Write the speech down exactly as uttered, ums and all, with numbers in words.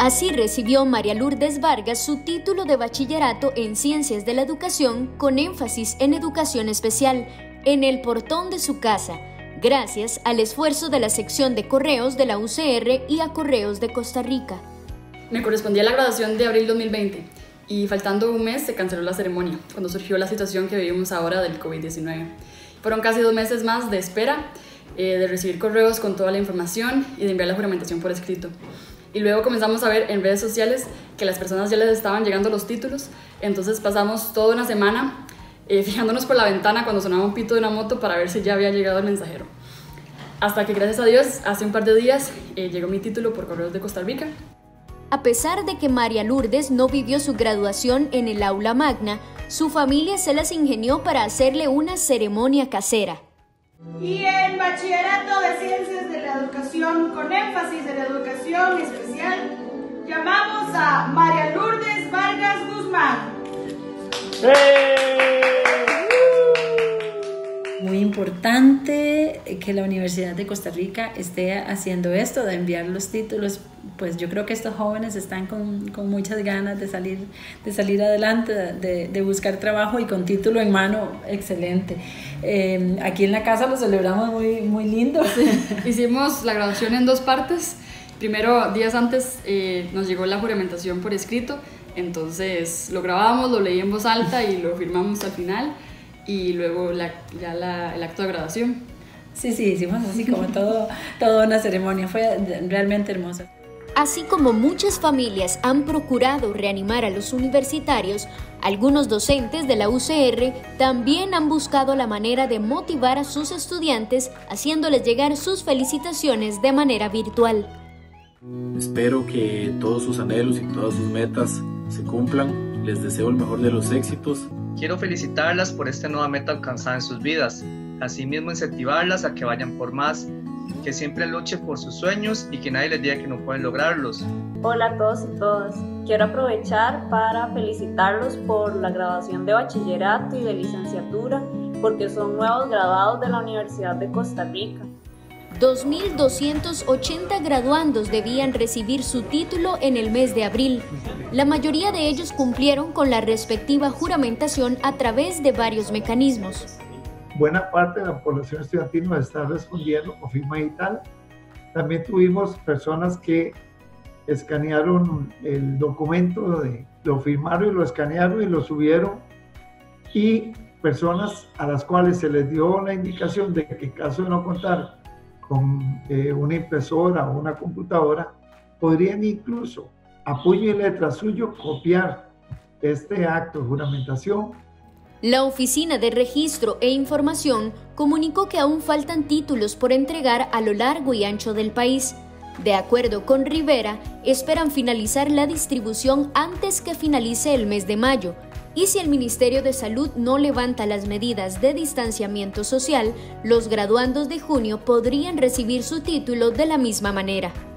Así recibió María Lourdes Vargas su título de bachillerato en Ciencias de la Educación con énfasis en Educación Especial, en el portón de su casa, gracias al esfuerzo de la sección de correos de la U C R y a Correos de Costa Rica. Me correspondía la graduación de abril dos mil veinte y faltando un mes se canceló la ceremonia, cuando surgió la situación que vivimos ahora del COVID diecinueve. Fueron casi dos meses más de espera, eh, de recibir correos con toda la información y de enviar la juramentación por escrito. Y luego comenzamos a ver en redes sociales que las personas ya les estaban llegando los títulos, entonces pasamos toda una semana eh, fijándonos por la ventana cuando sonaba un pito de una moto para ver si ya había llegado el mensajero. Hasta que gracias a Dios, hace un par de días eh, llegó mi título por Correos de Costa Rica. A pesar de que María Lourdes no vivió su graduación en el aula magna, su familia se las ingenió para hacerle una ceremonia casera. Y en Bachillerato de Ciencias de la Educación, con énfasis en Educación Especial, llamamos a María Lourdes Vargas Guzmán. Muy importante que la Universidad de Costa Rica esté haciendo esto, de enviar los títulos. Pues yo creo que estos jóvenes están con, con muchas ganas de salir, de salir adelante, de, de buscar trabajo y con título en mano, excelente. Eh, aquí en la casa lo celebramos muy, muy lindo. Sí, hicimos la graduación en dos partes. Primero, días antes, eh, nos llegó la juramentación por escrito, entonces lo grabamos, lo leí en voz alta y lo firmamos al final, y luego la, ya la, el acto de graduación. Sí, sí, hicimos así como todo, toda una ceremonia, fue realmente hermosa. Así como muchas familias han procurado reanimar a los universitarios, algunos docentes de la U C R también han buscado la manera de motivar a sus estudiantes haciéndoles llegar sus felicitaciones de manera virtual. Espero que todos sus anhelos y todas sus metas se cumplan. Les deseo el mejor de los éxitos. Quiero felicitarlas por esta nueva meta alcanzada en sus vidas. Asimismo, incentivarlas a que vayan por más, que siempre luchen por sus sueños y que nadie les diga que no pueden lograrlos. Hola a todos y todas. Quiero aprovechar para felicitarlos por la graduación de bachillerato y de licenciatura, porque son nuevos graduados de la Universidad de Costa Rica. dos mil doscientos ochenta graduandos debían recibir su título en el mes de abril. La mayoría de ellos cumplieron con la respectiva juramentación a través de varios mecanismos. Buena parte de la población estudiantil nos está respondiendo con firma digital. También tuvimos personas que escanearon el documento, de, lo firmaron y lo escanearon y lo subieron, y personas a las cuales se les dio la indicación de que en caso de no contar con eh, una impresora o una computadora, podrían incluso a puño y letra suyo copiar este acto de juramentación. La Oficina de Registro e Información comunicó que aún faltan títulos por entregar a lo largo y ancho del país. De acuerdo con Rivera, esperan finalizar la distribución antes que finalice el mes de mayo, y si el Ministerio de Salud no levanta las medidas de distanciamiento social, los graduandos de junio podrían recibir su título de la misma manera.